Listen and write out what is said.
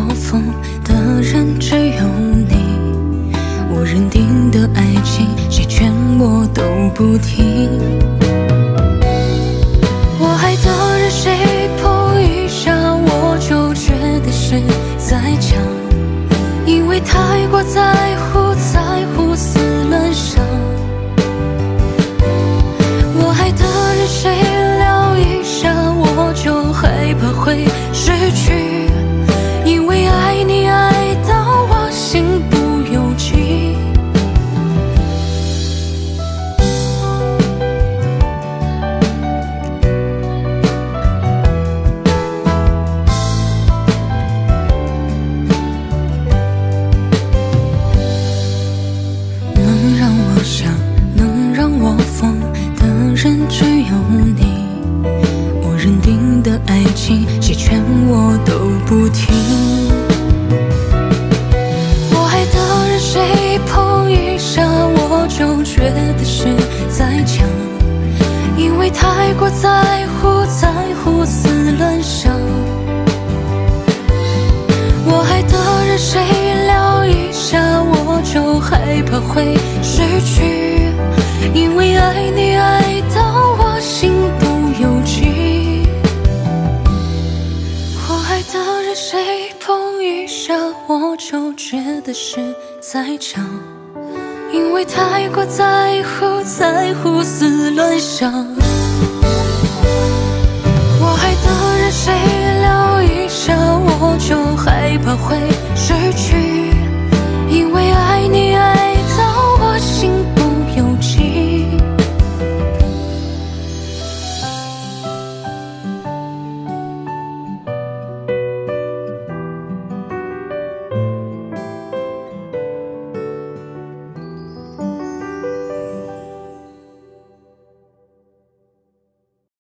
我疯的人只有你，我认定的爱情，谁劝我都不听。我爱的人谁碰一下我就觉得是在抢，因为太过在乎死乱伤。我爱的人谁聊一下我就害怕会失去，因为爱你爱到我心不由己。能让我想，能让我疯的人只有你，我认定的爱情，谁劝我都不听。我爱的人谁碰一下我就觉得是在抢，因为太过在乎死乱伤。我爱的人谁聊一下我就害怕会失去，因为爱你爱到我心不由己。我爱的人谁碰一下我就觉得是在抢，因为太过在乎死乱伤。我爱的人谁聊一下我就害怕会